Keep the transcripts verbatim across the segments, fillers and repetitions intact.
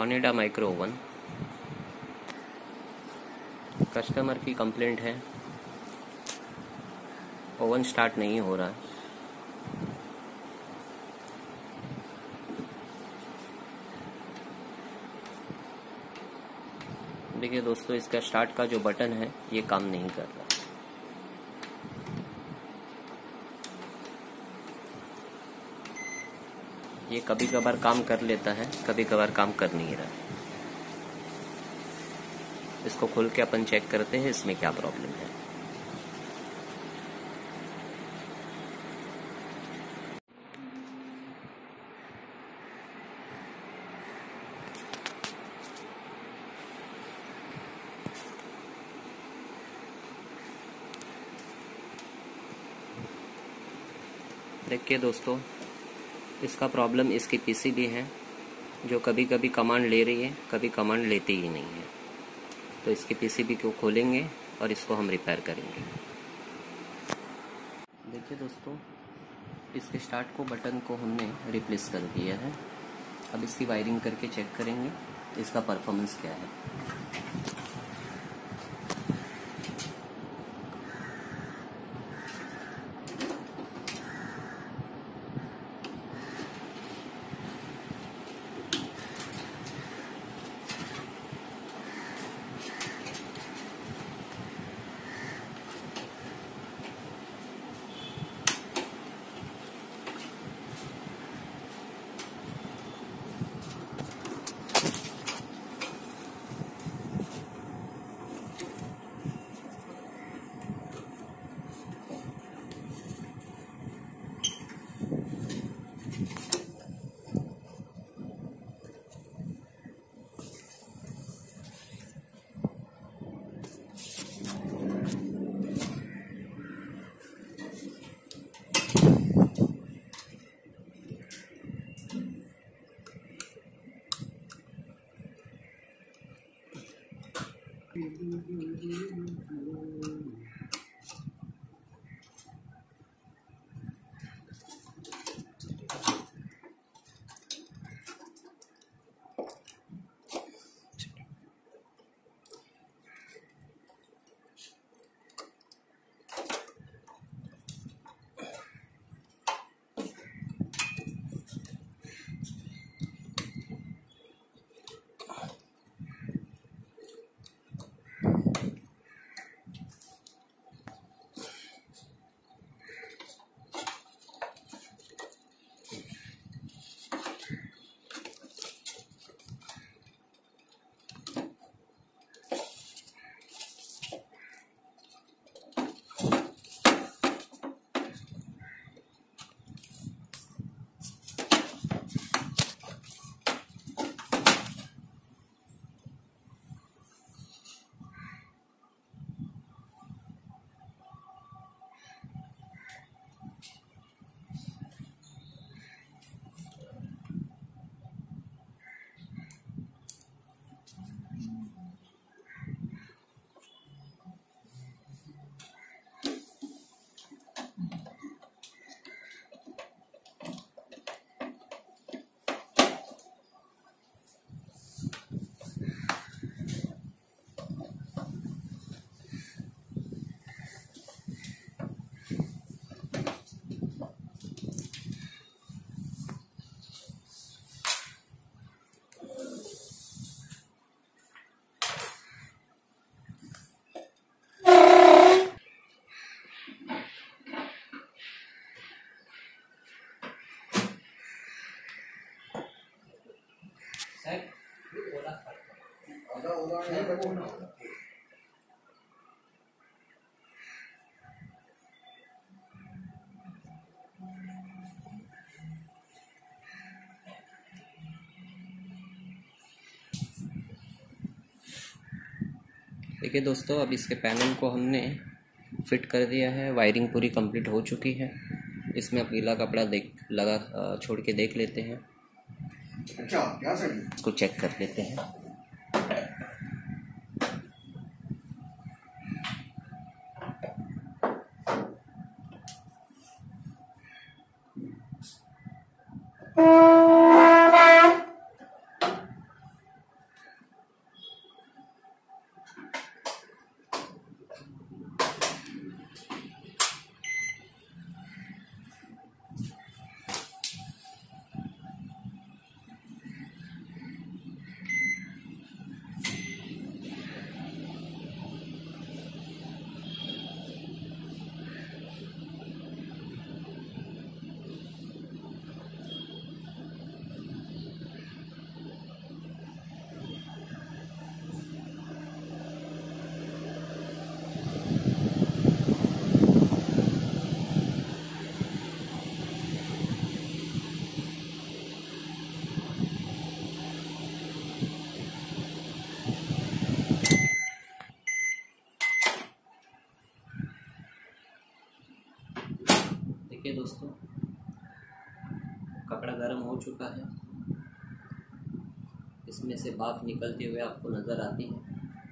Onida micro oven. Customer की complaint है, oven start नहीं हो रहा है। देखिए दोस्तों, इसका स्टार्ट का जो बटन है ये काम नहीं कर रहा। ये कभी कभार काम कर लेता है, कभी कभार काम कर नहीं रहा। इसको खोल के अपन चेक करते हैं इसमें क्या प्रॉब्लम है। देखिए दोस्तों, इसका प्रॉब्लम इसकी पीसीबी है, जो कभी कभी कमांड ले रही है, कभी कमांड लेती ही नहीं है। तो इसकी पीसीबी को खोलेंगे और इसको हम रिपेयर करेंगे। देखिए दोस्तों, इसके स्टार्ट को बटन को हमने रिप्लेस कर दिया है। अब इसकी वायरिंग करके चेक करेंगे इसका परफॉर्मेंस क्या है। देखिए दोस्तों, अब इसके पैनल को हमने फिट कर दिया है। वायरिंग पूरी कंप्लीट हो चुकी है। इसमें अब गीला कपड़ा देख लगा छोड़ के देख लेते हैं। अच्छा, क्या सर? इसको चेक कर लेते हैं। देखिए दोस्तों, कपड़ा गर्म हो चुका है, इसमें से भाप निकलते हुए आपको नज़र आती है।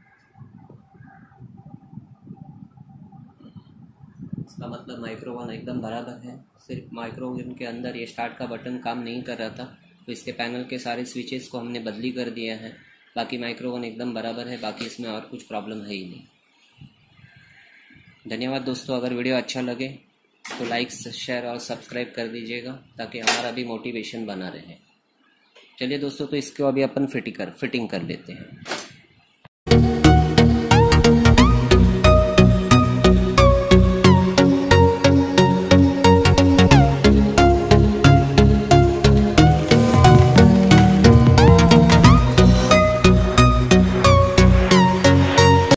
इसका मतलब माइक्रोवेव एकदम बराबर है। सिर्फ माइक्रोवेव के अंदर ये स्टार्ट का बटन काम नहीं कर रहा था, तो इसके पैनल के सारे स्विचेस को हमने बदली कर दिया है। बाकी माइक्रोवेव एकदम बराबर है, बाकी इसमें और कुछ प्रॉब्लम है ही नहीं। धन्यवाद दोस्तों। अगर वीडियो अच्छा लगे तो लाइक, शेयर और सब्सक्राइब कर दीजिएगा, ताकि हमारा भी मोटिवेशन बना रहे। चलिए दोस्तों, तो इसको अभी अपन फिटिंग कर फिटिंग कर लेते हैं।